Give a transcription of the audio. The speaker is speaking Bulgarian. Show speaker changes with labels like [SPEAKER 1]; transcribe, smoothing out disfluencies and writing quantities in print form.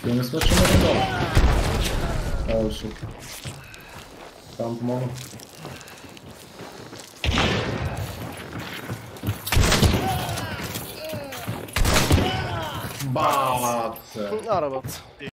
[SPEAKER 1] И не свършим да долу. О, шит. Там помогна. Бат!
[SPEAKER 2] Арабът.